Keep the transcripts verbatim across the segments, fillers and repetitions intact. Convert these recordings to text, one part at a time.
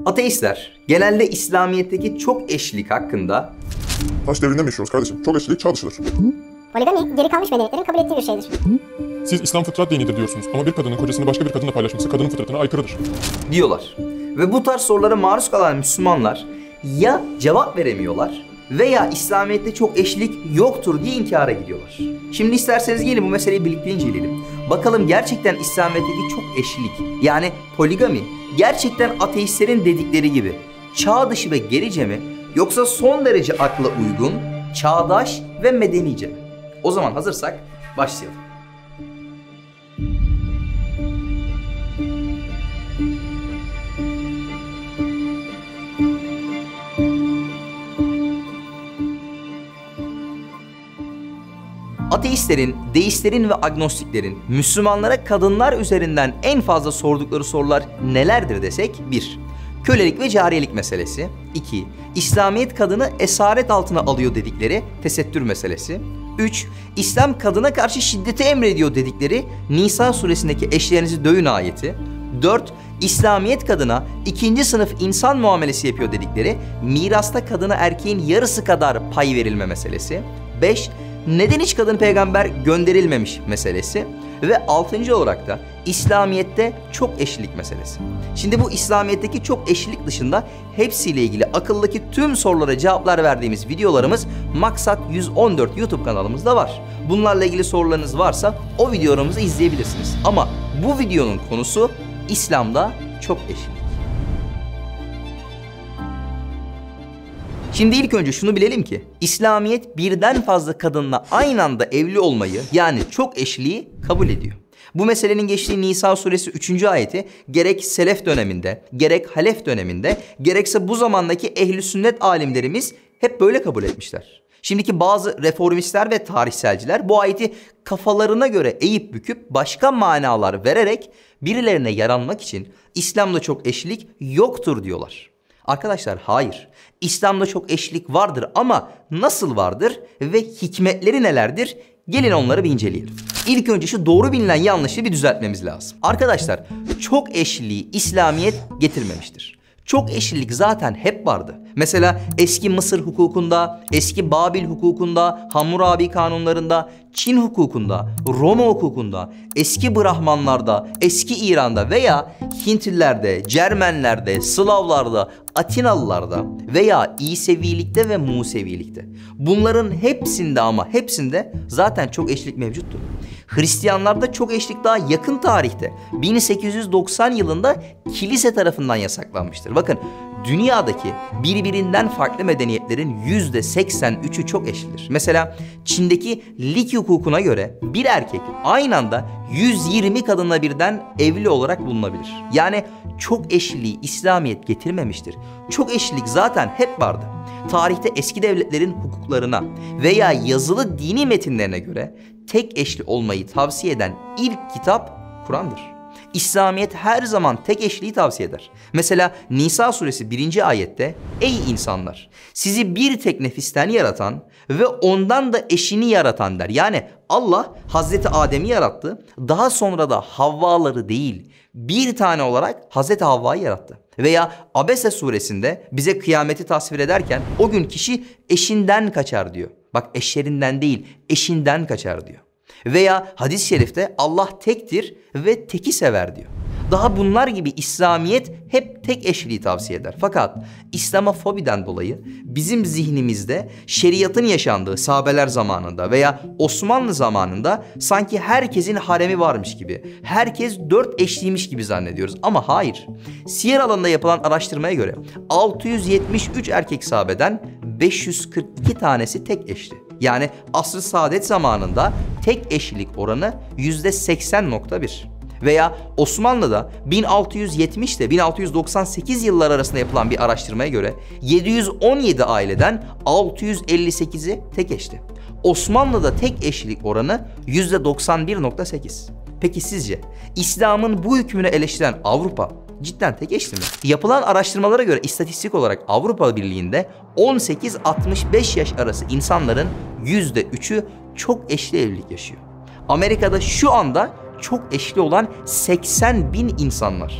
Ateistler genelde İslamiyet'teki çok eşlilik hakkında Taş devrinden mi yaşıyoruz kardeşim? Çok eşlilik çağ dışıdır. Poligami, geri kalmış medeniyetlerin kabul ettiği bir şeydir. Siz İslam fıtrat dinidir diyorsunuz ama bir kadının kocasını başka bir kadınla paylaşması kadının fıtratına aykırıdır. diyorlar. Ve bu tarz sorulara maruz kalan Müslümanlar ya cevap veremiyorlar veya İslamiyet'te çok eşlilik yoktur diye inkara gidiyorlar. Şimdi isterseniz gelin bu meseleyi birlikte inceleyelim. Bakalım gerçekten İslamiyet'teki çok eşlilik, yani poligami, gerçekten ateistlerin dedikleri gibi çağ dışı ve gerice mi, yoksa son derece akla uygun, çağdaş ve medenice mi? O zaman hazırsak başlayalım. Ateistlerin, deistlerin ve agnostiklerin Müslümanlara kadınlar üzerinden en fazla sordukları sorular nelerdir desek? bir Kölelik ve cariyelik meselesi. iki İslamiyet kadını esaret altına alıyor dedikleri tesettür meselesi. üç İslam kadına karşı şiddeti emrediyor dedikleri Nisa suresindeki eşlerinizi dövün ayeti. dört İslamiyet kadına ikinci sınıf insan muamelesi yapıyor dedikleri mirasta kadına erkeğin yarısı kadar pay verilme meselesi. beş Neden hiç kadın peygamber gönderilmemiş meselesi ve altıncı olarak da İslamiyet'te çok eşlilik meselesi. Şimdi bu İslamiyet'teki çok eşlilik dışında hepsiyle ilgili akıldaki tüm sorulara cevaplar verdiğimiz videolarımız Maksat yüz on dört YouTube kanalımızda var. Bunlarla ilgili sorularınız varsa o videolarımızı izleyebilirsiniz. Ama bu videonun konusu İslam'da çok eşlilik. Şimdi ilk önce şunu bilelim ki İslamiyet birden fazla kadınla aynı anda evli olmayı, yani çok eşliği kabul ediyor. Bu meselenin geçtiği Nisa suresi üçüncü ayeti gerek Selef döneminde, gerek Halef döneminde, gerekse bu zamandaki ehl-i sünnet alimlerimiz hep böyle kabul etmişler. Şimdiki bazı reformistler ve tarihselciler bu ayeti kafalarına göre eğip büküp başka manalar vererek birilerine yaranmak için İslam'da çok eşlilik yoktur diyorlar. Arkadaşlar hayır. İslam'da çok eşlilik vardır ama nasıl vardır ve hikmetleri nelerdir? Gelin onları bir inceleyelim. İlk önce şu doğru bilinen yanlışı bir düzeltmemiz lazım. Arkadaşlar çok eşliliği İslamiyet getirmemiştir. Çok eşlilik zaten hep vardı. Mesela eski Mısır hukukunda, eski Babil hukukunda, Hammurabi kanunlarında, Çin hukukunda, Roma hukukunda, eski Brahmanlarda, eski İran'da veya Hintlilerde, Cermenlerde, Slavlarda, Atinalılarda veya İsevilikte ve Musevilikte. Bunların hepsinde ama hepsinde zaten çok eşlik mevcuttu. Hristiyanlarda çok eşlik daha yakın tarihte bin sekiz yüz doksan yılında kilise tarafından yasaklanmıştır. Bakın dünyadaki birbirinden farklı medeniyetlerin yüzde seksen üçü çok eşlidir. Mesela Çin'deki lig hukukuna göre bir erkek aynı anda yüz yirmi kadınla birden evli olarak bulunabilir. Yani çok eşliliği İslamiyet getirmemiştir. Çok eşlilik zaten hep vardı. Tarihte eski devletlerin hukuklarına veya yazılı dini metinlerine göre tek eşli olmayı tavsiye eden ilk kitap Kur'an'dır. İslamiyet her zaman tek eşliği tavsiye eder. Mesela Nisa suresi birinci ayette ey insanlar sizi bir tek nefisten yaratan ve ondan da eşini yaratan der. Yani Allah Hazreti Adem'i yarattı, daha sonra da Havvaları değil bir tane olarak Hazreti Havva'yı yarattı. Veya Abese suresinde bize kıyameti tasvir ederken o gün kişi eşinden kaçar diyor. Bak eşlerinden değil eşinden kaçar diyor. Veya hadis-i şerifte Allah tektir ve teki sever diyor. Daha bunlar gibi İslamiyet hep tek eşliği tavsiye eder. Fakat İslamofobiden dolayı bizim zihnimizde şeriatın yaşandığı sahabeler zamanında veya Osmanlı zamanında sanki herkesin haremi varmış gibi, herkes dört eşliymiş gibi zannediyoruz. Ama hayır. Siyer alanında yapılan araştırmaya göre altı yüz yetmiş üç erkek sahabeden beş yüz kırk iki tanesi tek eşli. Yani asr-ı saadet zamanında tek eşlilik oranı yüzde seksen nokta bir. Veya Osmanlı'da bin altı yüz yetmiş ile bin altı yüz doksan sekiz yıllar arasında yapılan bir araştırmaya göre yedi yüz on yedi aileden altı yüz elli sekizi tek eşli. Osmanlı'da tek eşlilik oranı yüzde doksan bir nokta sekiz. Peki sizce İslam'ın bu hükmünü eleştiren Avrupa cidden tek eşli mi? Yapılan araştırmalara göre istatistik olarak Avrupa Birliği'nde on sekiz altmış beş yaş arası insanların yüzde üçü çok eşli evlilik yaşıyor. Amerika'da şu anda çok eşli olan seksen bin insan var.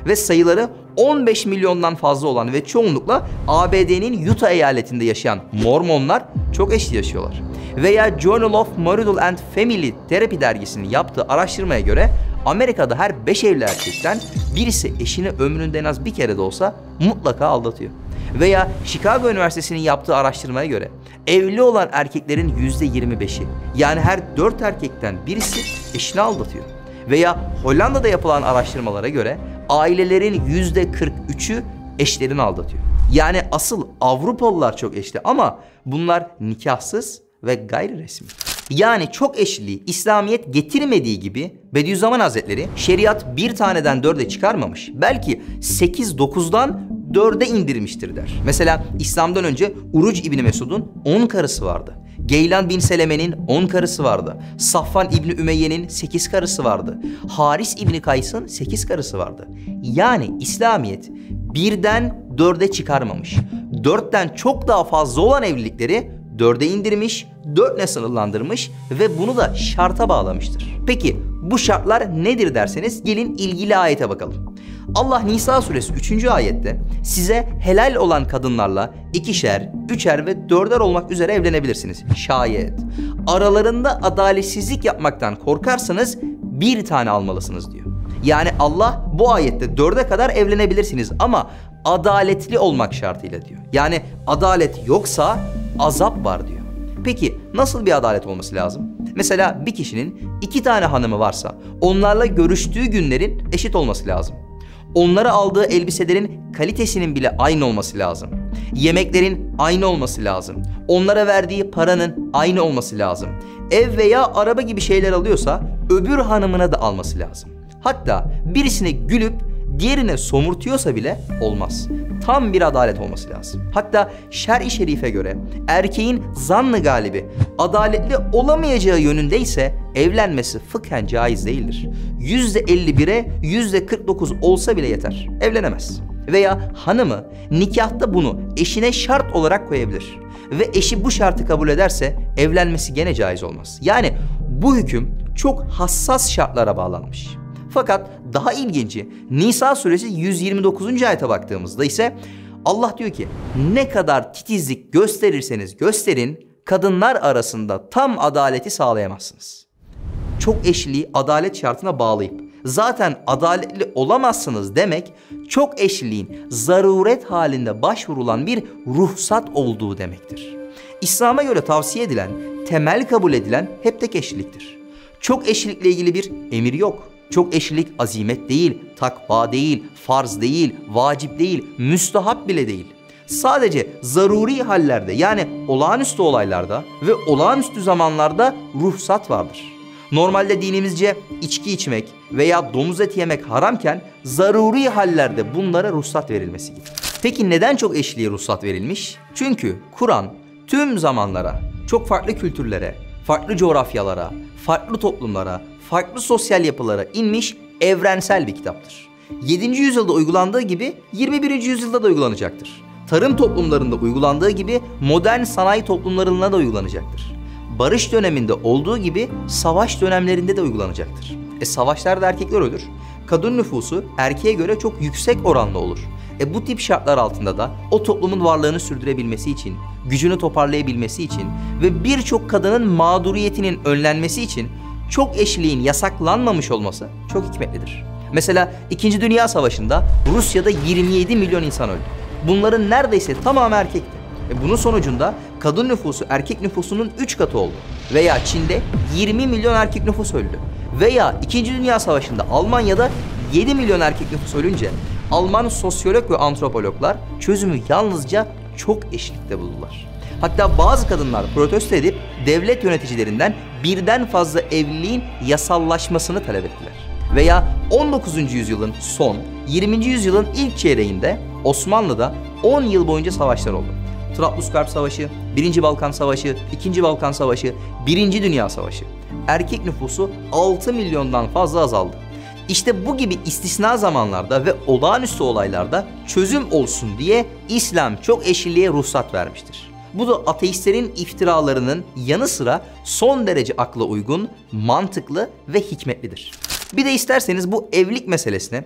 Ve sayıları on beş milyondan fazla olan ve çoğunlukla A B D'nin Utah eyaletinde yaşayan Mormonlar çok eşli yaşıyorlar. Veya Journal of Marital and Family Therapy dergisinin yaptığı araştırmaya göre Amerika'da her beş evli erkekten birisi eşini ömründe en az bir kere de olsa mutlaka aldatıyor. Veya Chicago Üniversitesi'nin yaptığı araştırmaya göre evli olan erkeklerin yüzde yirmi beşi, yani her dört erkekten birisi eşini aldatıyor. Veya Hollanda'da yapılan araştırmalara göre ailelerin yüzde kırk üçü eşlerini aldatıyor. Yani asıl Avrupalılar çok eşli ama bunlar nikahsız ve gayri resmi. Yani çok eşliliği İslamiyet getirmediği gibi Bediüzzaman Hazretleri şeriat bir taneden dörde çıkarmamış. Belki sekiz dokuzdan dörde indirmiştir der. Mesela İslam'dan önce Uruc İbni Mesud'un on karısı vardı. Geylan bin Seleme'nin on karısı vardı. Safvan İbni Ümeyye'nin sekiz karısı vardı. Haris İbni Kays'ın sekiz karısı vardı. Yani İslamiyet birden dörde çıkarmamış. Dörtten çok daha fazla olan evlilikleri dörde indirmiş, dörtle sınırlandırmış ve bunu da şarta bağlamıştır. Peki bu şartlar nedir derseniz gelin ilgili ayete bakalım. Allah Nisa suresi üçüncü ayette size helal olan kadınlarla ikişer, üçer ve dörder olmak üzere evlenebilirsiniz. Şayet aralarında adaletsizlik yapmaktan korkarsanız bir tane almalısınız diyor. Yani Allah bu ayette dörde kadar evlenebilirsiniz ama adaletli olmak şartıyla diyor. Yani adalet yoksa azap var diyor. Peki nasıl bir adalet olması lazım? Mesela bir kişinin iki tane hanımı varsa onlarla görüştüğü günlerin eşit olması lazım. Onlara aldığı elbiselerin kalitesinin bile aynı olması lazım. Yemeklerin aynı olması lazım. Onlara verdiği paranın aynı olması lazım. Ev veya araba gibi şeyler alıyorsa öbür hanımına da alması lazım. Hatta birisine gülüp diğerine somurtuyorsa bile olmaz. Tam bir adalet olması lazım. Hatta şer-i şerife göre erkeğin zannı galibi adaletli olamayacağı yönündeyse evlenmesi fıkhen caiz değildir. yüzde elli bire yüzde kırk dokuz olsa bile yeter. Evlenemez. Veya hanımı nikahta bunu eşine şart olarak koyabilir. Ve eşi bu şartı kabul ederse evlenmesi gene caiz olmaz. Yani bu hüküm çok hassas şartlara bağlanmış. Fakat daha ilginci Nisa suresi yüz yirmi dokuzuncu ayete baktığımızda ise Allah diyor ki ne kadar titizlik gösterirseniz gösterin kadınlar arasında tam adaleti sağlayamazsınız. Çok eşliliği adalet şartına bağlayıp zaten adaletli olamazsınız demek çok eşliliğin zaruret halinde başvurulan bir ruhsat olduğu demektir. İslam'a göre tavsiye edilen, temel kabul edilen hep tek eşliliktir. Çok eşlilikle ilgili bir emir yok. Çok eşlilik azimet değil, takva değil, farz değil, vacip değil, müstahap bile değil. Sadece zaruri hallerde yani olağanüstü olaylarda ve olağanüstü zamanlarda ruhsat vardır. Normalde dinimizce içki içmek veya domuz eti yemek haramken zaruri hallerde bunlara ruhsat verilmesi gibi. Peki neden çok eşliğe ruhsat verilmiş? Çünkü Kur'an tüm zamanlara, çok farklı kültürlere, farklı coğrafyalara, farklı toplumlara, farklı sosyal yapılara inmiş evrensel bir kitaptır. yedinci yüzyılda uygulandığı gibi yirmi birinci yüzyılda da uygulanacaktır. Tarım toplumlarında uygulandığı gibi modern sanayi toplumlarında da uygulanacaktır. Barış döneminde olduğu gibi savaş dönemlerinde de uygulanacaktır. E savaşlarda erkekler ölür. Kadın nüfusu erkeğe göre çok yüksek oranla olur. E bu tip şartlar altında da o toplumun varlığını sürdürebilmesi için, gücünü toparlayabilmesi için ve birçok kadının mağduriyetinin önlenmesi için çok eşliğin yasaklanmamış olması çok hikmetlidir. Mesela İkinci Dünya Savaşı'nda Rusya'da yirmi yedi milyon insan öldü. Bunların neredeyse tamamı erkekti. E bunun sonucunda kadın nüfusu erkek nüfusunun üç katı oldu. Veya Çin'de yirmi milyon erkek nüfus öldü. Veya İkinci Dünya Savaşı'nda Almanya'da yedi milyon erkek nüfus ölünce Alman sosyolog ve antropologlar çözümü yalnızca çok eşlikte buldular. Hatta bazı kadınlar protesto edip devlet yöneticilerinden birden fazla evliliğin yasallaşmasını talep ettiler. Veya on dokuzuncu yüzyılın son, yirminci yüzyılın ilk çeyreğinde Osmanlı'da on yıl boyunca savaşlar oldu. Trablusgarp Savaşı, Birinci Balkan Savaşı, İkinci Balkan Savaşı, Birinci Dünya Savaşı. Erkek nüfusu altı milyondan fazla azaldı. İşte bu gibi istisna zamanlarda ve olağanüstü olaylarda çözüm olsun diye İslam çok eşliliğe ruhsat vermiştir. Bu da ateistlerin iftiralarının yanı sıra son derece akla uygun, mantıklı ve hikmetlidir. Bir de isterseniz bu evlilik meselesine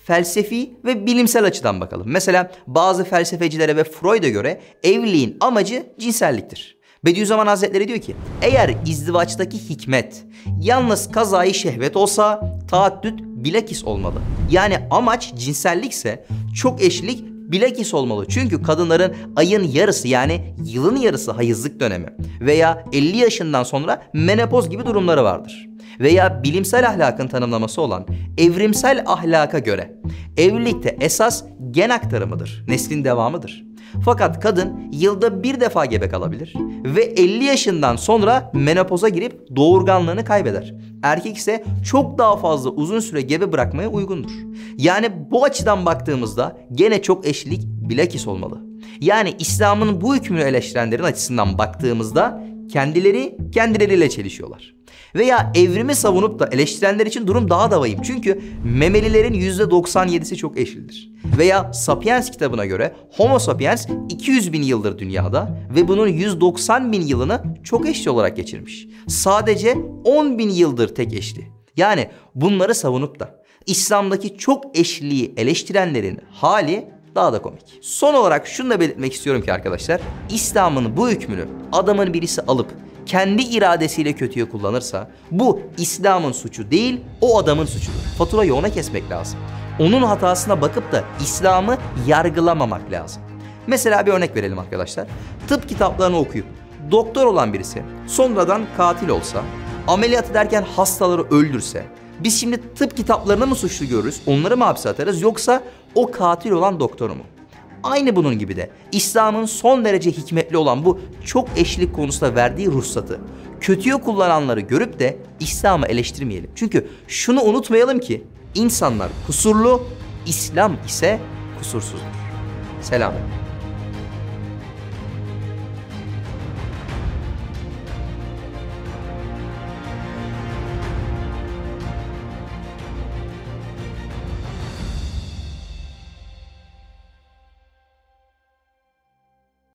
felsefi ve bilimsel açıdan bakalım. Mesela bazı felsefecilere ve Freud'a göre evliliğin amacı cinselliktir. Bediüzzaman Hazretleri diyor ki, eğer izdivaçtaki hikmet yalnız kazayı şehvet olsa taaddüt bilakis olmalı. Yani amaç cinsellikse çok eşlilik bilakis olmalı. Çünkü kadınların ayın yarısı yani yılın yarısı hayızlık dönemi veya elli yaşından sonra menopoz gibi durumları vardır. Veya bilimsel ahlakın tanımlaması olan evrimsel ahlaka göre evlilikte esas gen aktarımıdır, neslin devamıdır. Fakat kadın yılda bir defa gebe kalabilir ve elli yaşından sonra menopoza girip doğurganlığını kaybeder. Erkek ise çok daha fazla uzun süre gebe bırakmaya uygundur. Yani bu açıdan baktığımızda gene çok eşlilik bilakis olmalı. Yani İslam'ın bu hükmünü eleştirenlerin açısından baktığımızda kendileri kendileriyle çelişiyorlar. Veya evrimi savunup da eleştirenler için durum daha da vahim. Çünkü memelilerin yüzde doksan yedisi çok eşlidir. Veya Sapiens kitabına göre Homo sapiens iki yüz bin yıldır dünyada ve bunun yüz doksan bin yılını çok eşli olarak geçirmiş. Sadece on bin yıldır tek eşli. Yani bunları savunup da İslam'daki çok eşliliği eleştirenlerin hali daha da komik. Son olarak şunu da belirtmek istiyorum ki arkadaşlar, İslam'ın bu hükmünü adamın birisi alıp kendi iradesiyle kötüye kullanırsa bu İslam'ın suçu değil, o adamın suçudur. Faturayı ona kesmek lazım. Onun hatasına bakıp da İslam'ı yargılamamak lazım. Mesela bir örnek verelim arkadaşlar. Tıp kitaplarını okuyup doktor olan birisi sonradan katil olsa, ameliyat ederken hastaları öldürse, biz şimdi tıp kitaplarını mı suçlu görürüz, onları mı hapse atarız, yoksa o katil olan doktoru mu? Aynı bunun gibi de İslam'ın son derece hikmetli olan bu çok eşlik konusunda verdiği ruhsatı kötüye kullananları görüp de İslam'ı eleştirmeyelim. Çünkü şunu unutmayalım ki insanlar kusurlu, İslam ise kusursuzdur. Selam.